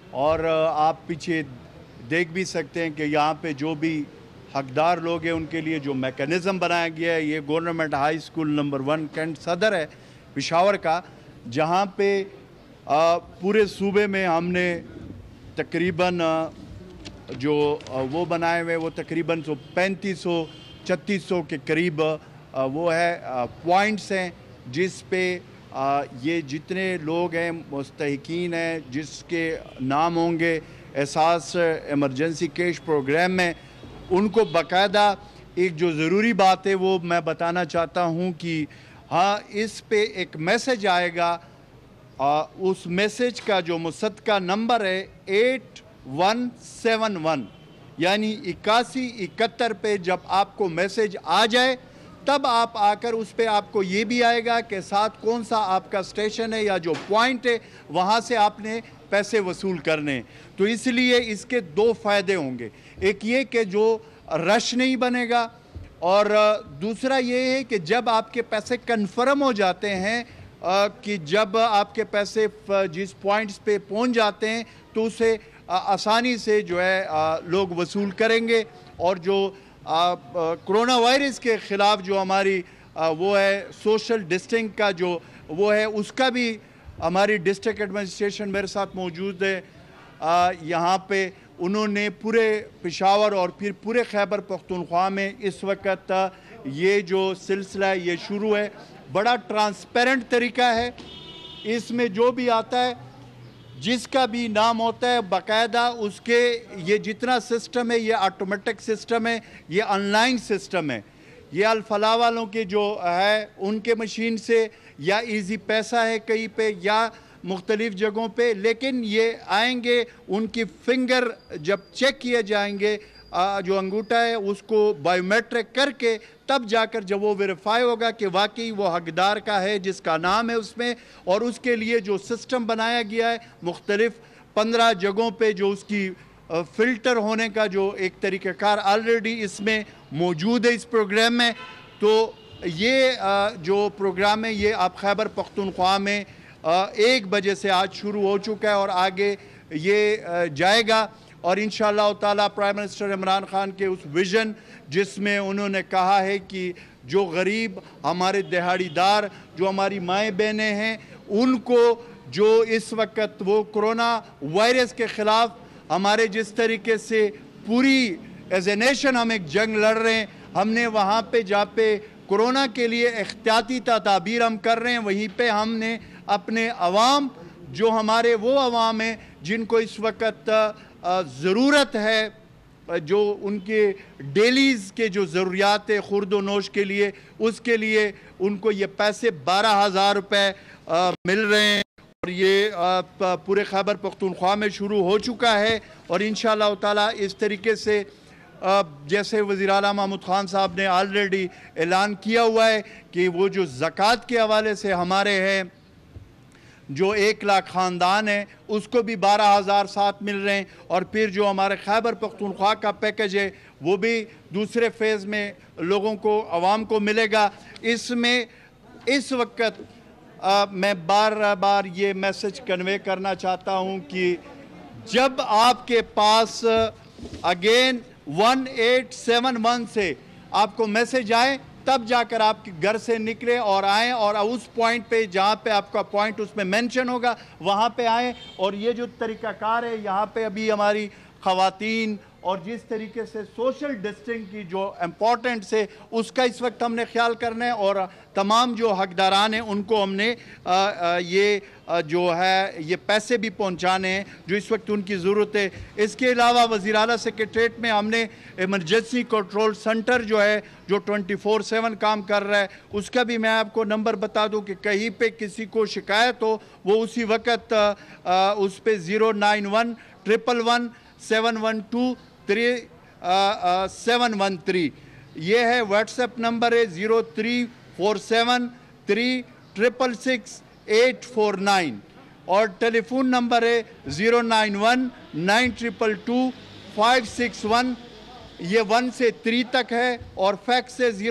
اور آپ پیچھے دیکھ بھی سکتے ہیں کہ یہاں پہ جو بھی حقدار لوگ ہیں ان کے لیے جو میکانزم بنایا گیا ہے، یہ government high school number 1 cantt Saddar ہے پشاور کا، جہاں پہ پورے صوبے میں ہم نے تقریباً جو وہ بنائے ہوئے وہ تقریباً 3500-3600 کے قریب وہ ہے پوائنٹس ہیں، جس پہ یہ جتنے لوگ ہیں مستحقین ہیں جس کے نام ہوں گے احساس ایمرجنسی کیش پروگرام میں، ان کو باقاعدہ ایک جو ضروری بات ہے وہ میں بتانا چاہتا ہوں کہ ہاں اس پہ ایک میسج آئے گا، اس میسج کا جو مصدقہ نمبر ہے 8171 یعنی 8171 پہ جب آپ کو میسج آ جائے تب آپ آ کر اس پہ آپ کو یہ بھی آئے گا کہ ساتھ کون سا آپ کا اسٹیشن ہے یا جو پوائنٹ ہے وہاں سے آپ نے پیسے وصول کرنے. تو اس لیے اس کے 2 فائدے ہوں گے، ایک یہ کہ جو رش نہیں بنے گا، اور دوسرا یہ ہے کہ جب آپ کے پیسے کنفرم ہو جاتے ہیں کہ جب آپ کے پیسے جس پوائنٹس پہ پہنچ جاتے ہیں تو اسے آسانی سے جو ہے لوگ وصول کریں گے. اور جو کرونا وائرس کے خلاف جو ہماری وہ ہے سوشل ڈسٹنگ کا جو وہ ہے اس کا بھی ہماری ڈسٹرکٹ ایڈمنسٹریشن میرے ساتھ موجود ہے یہاں پہ. انہوں نے پورے پشاور اور پھر پورے خیبر پختونخوا میں اس وقت یہ جو سلسلہ یہ شروع ہے، بڑا ٹرانسپیرنٹ طریقہ ہے. اس میں جو بھی آتا ہے جس کا بھی نام ہوتا ہے باقاعدہ اس کے یہ جتنا سسٹم ہے یہ آٹومیٹک سسٹم ہے، یہ آن لائن سسٹم ہے. یہ الفلاح والوں کے جو ہے ان کے مشین سے یا ایزی پیسہ ہے کہیں پہ یا مختلف جگہوں پہ، لیکن یہ آئیں گے ان کی فنگر جب چیک کیے جائیں گے جو انگوٹھا ہے اس کو بائیو میٹرک کر کے تب جا کر جب وہ ویریفائی ہوگا کہ واقعی وہ حقدار کا ہے جس کا نام ہے اس میں. اور اس کے لیے جو سسٹم بنایا گیا ہے مختلف 15 جگہوں پہ جو اس کی فلٹر ہونے کا جو ایک طریقہ کار آلریڈی اس میں موجود ہے اس پروگرام میں. تو یہ جو پروگرام ہے یہ آپ خیبر پختونخوا میں 1 بجے سے آج شروع ہو چکا ہے اور آگے یہ جائے گا. اور انشاءاللہ تعالیٰ پرائم منسٹر عمران خان کے اس ویژن جس میں انہوں نے کہا ہے کہ جو غریب ہمارے دہاڑی دار جو ہماری مائیں بہنیں ہیں ان کو جو اس وقت وہ کرونا وائرس کے خلاف ہمارے جس طریقے سے پوری ایز اے نیشن ہم ایک جنگ لڑ رہے ہیں، ہم نے وہاں پہ جہاں پہ کرونا کے لیے احتیاطی تدابیر ہم کر رہے ہیں وہیں پہ ہم نے اپنے عوام جو ہمارے وہ عوام ہیں جن کو اس وقت ضرورت ہے جو ان کے ڈیلیز کے جو ضروریات خورد و نوش کے لیے اس کے لیے ان کو یہ پیسے 12,000 روپے مل رہے ہیں. اور یہ پورے خیبر پختونخوا میں شروع ہو چکا ہے اور انشاءاللہ تعالیٰ اس طریقے سے جیسے وزیر اعلیٰ محمود خان صاحب نے آلریڈی اعلان کیا ہوا ہے کہ وہ جو زکوٰۃ کے حوالے سے ہمارے ہیں جو 1 لاکھ خاندان ہیں اس کو بھی 12,000 ساتھ مل رہے ہیں. اور پھر جو ہمارے خیبر پختونخوا کا پیکج ہے وہ بھی دوسرے فیز میں لوگوں کو عوام کو ملے گا. اس میں اس وقت میں بار یہ میسج کنوے کرنا چاہتا ہوں کہ جب آپ کے پاس اگین 1871 سے آپ کو میسج آئے تب جا کر آپ کے گھر سے نکلے اور آئیں اور اس پوائنٹ پہ جہاں پہ آپ کا پوائنٹ اس میں مینشن ہوگا وہاں پہ آئیں. اور یہ جو طریقہ کار ہے یہاں پہ ابھی ہماری خواتین اور جس طریقے سے سوشل ڈسٹنگ کی جو امپورٹنٹس ہے اس کا اس وقت ہم نے خیال کرنا ہے اور تمام جو حقداران ہیں ان کو ہم نے یہ جو ہے یہ پیسے بھی پہنچانے ہیں جو اس وقت ان کی ضرورت ہے. اس کے علاوہ وزیر اعلیٰ سیکریٹریٹ میں ہم نے ایمرجنسی کنٹرول سنٹر جو ہے جو 24/7 کام کر رہا ہے اس کا بھی میں آپ کو نمبر بتا دوں کہ کہیں پہ کسی کو شکایت ہو وہ اسی وقت اس پہ 0911117123713 یہ ہے. واٹس ایپ نمبر ہے 034736664849 اور ٹیلی فون نمبر ہے 09192222561 یہ 1 سے 3 تک ہے اور فیکس ہے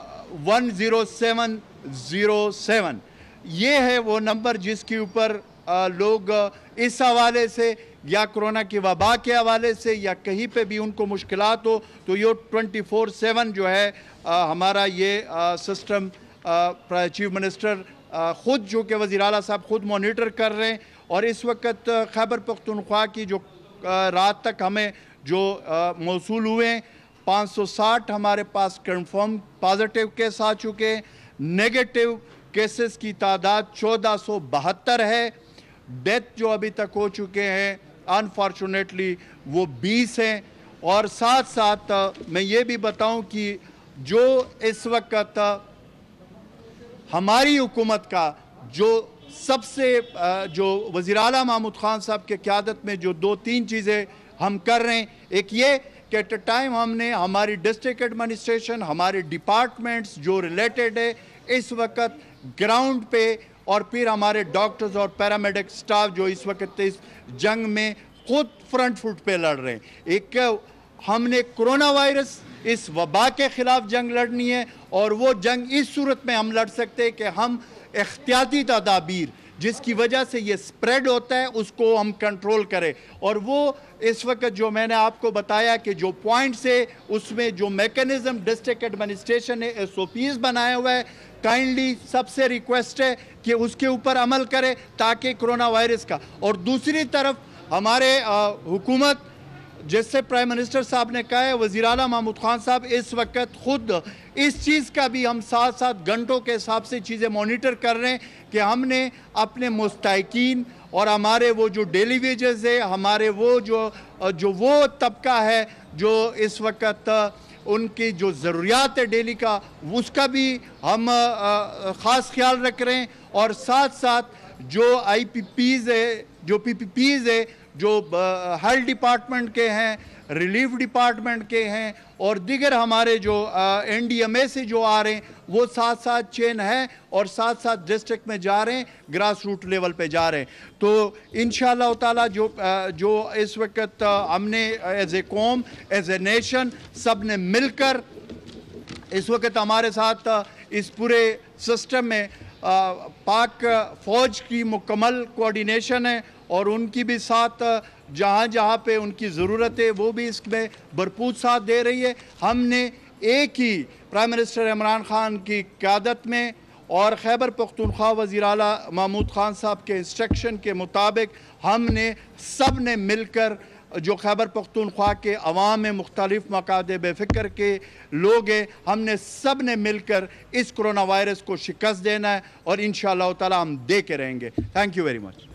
0919212100707. یہ ہے وہ نمبر جس کے اوپر لوگ اس حوالے سے یا کرونا کی وبا کے حوالے سے یا کہیں پہ بھی ان کو مشکلات ہو تو یہ 24/7 جو ہے ہمارا یہ سسٹم چیف منسٹر خود جو کہ وزیر اعلیٰ صاحب خود مانیٹر کر رہے ہیں. اور اس وقت خیبر پختونخوا کی جو رات تک ہمیں جو موصول ہوئے ہیں 560 ہمارے پاس کنفرم پازیٹیو کیس آ چکے ہیں. نیگیٹو کیسز کی تعداد 1472 ہے. ڈیتھ جو ابھی تک ہو چکے ہیں انفارچونیٹلی وہ 20 ہیں. اور ساتھ ساتھ میں یہ بھی بتاؤں کہ جو اس وقت ہماری حکومت کا جو سب سے جو وزیر اعلیٰ محمود خان صاحب کے قیادت میں جو 2-3 چیزیں ہم کر رہے ہیں. ایک یہ کہ ایٹ اے ٹائم ہم نے ہماری ڈسٹرکٹ ایڈمنسٹریشن ہمارے ڈپارٹمنٹس جو ریلیٹڈ ہے اس وقت گراؤنڈ پہ اور پھر ہمارے ڈاکٹرز اور پیرامیڈک سٹاف جو اس وقت اس جنگ میں خود فرنٹ فٹ پہ لڑ رہے ہیں. ایک ہم نے کرونا وائرس اس وبا کے خلاف جنگ لڑنی ہے اور وہ جنگ اس صورت میں ہم لڑ سکتے ہیں کہ ہم احتیاطی تدابیر جس کی وجہ سے یہ سپریڈ ہوتا ہے اس کو ہم کنٹرول کریں. اور وہ اس وقت جو میں نے آپ کو بتایا کہ جو پوائنٹس ہے اس میں جو میکنزم ڈسٹرکٹ ایڈمنسٹریشن نے SOPs بنایا ہوا ہے کائنڈلی سب سے ریکویسٹ ہے کہ اس کے اوپر عمل کرے تاکہ کرونا وائرس کا. اور دوسری طرف ہمارے حکومت جس سے پرائم منسٹر صاحب نے کہا ہے وزیر اعلیٰ محمود خان صاحب اس وقت خود اس چیز کا بھی ہم 7 گھنٹوں کے حساب سے چیزیں مانیٹر کر رہے ہیں کہ ہم نے اپنے مستحقین اور ہمارے وہ جو ڈیلی ویجز ہے ہمارے وہ جو وہ طبقہ ہے جو اس وقت ان کی جو ضروریات ہے ڈیلی کا اس کا بھی ہم خاص خیال رکھ رہے ہیں. اور ساتھ ساتھ جو IPPs ہے جو PPPs ہے جو ہیلتھ ڈپارٹمنٹ کے ہیں ریلیف ڈپارٹمنٹ کے ہیں اور دیگر ہمارے جو NDMA سے جو آ رہے ہیں وہ ساتھ چین ہے اور ساتھ ڈسٹرکٹ میں جا رہے ہیں گراس روٹ لیول پہ جا رہے ہیں. تو انشاءاللہ تعالی جو اس وقت ہم نے ایز اے قوم ایز اے نیشن سب نے مل کر اس وقت ہمارے ساتھ اس پورے سسٹم میں پاک فوج کی مکمل کوارڈینیشن ہے اور ان کی بھی ساتھ جہاں پہ ان کی ضرورت ہے وہ بھی اس میں بھرپور ساتھ دے رہی ہے. ہم نے ایک ہی پرائم منسٹر عمران خان کی قیادت میں اور خیبر پختونخوا وزیر اعلیٰ محمود خان صاحب کے انسٹرکشن کے مطابق ہم نے سب نے مل کر جو خیبر پختونخوا کے عوام مختلف مقاصد بے فکر کے لوگ ہیں ہم نے سب نے مل کر اس کرونا وائرس کو شکست دینا ہے اور انشاءاللہ تعالی ہم دے کے رہیں گے. Thank you very much.